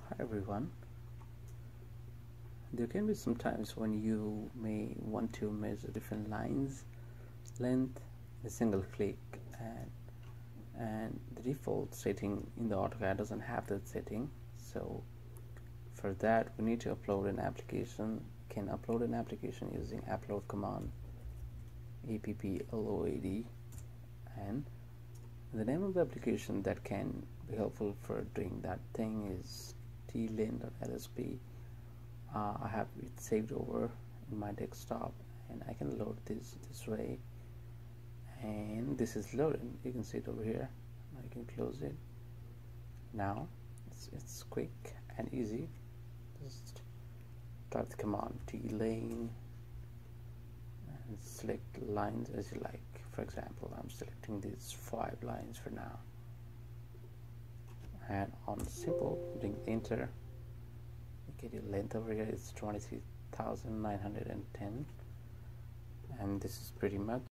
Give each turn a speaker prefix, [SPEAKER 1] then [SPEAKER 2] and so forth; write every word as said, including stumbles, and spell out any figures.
[SPEAKER 1] Hi everyone. There can be some times when you may want to measure different lines length in a single click, and and the default setting in the AutoCAD doesn't have that setting. So for that we need to upload an application. Can upload an application using upload command, A P P L O A D, and the name of the application that can be helpful for doing that thing is T L E N dot L S P. Uh, I have it saved over in my desktop, and I can load this this way, and this is loading. You can see it over here. I can close it. Now it's, it's quick and easy. Just type the command T L E N and select lines as you like. For example, I'm selecting these five lines for now, and on simple, doing enter, you get your length over here is twenty-three thousand nine hundred ten, and this is pretty much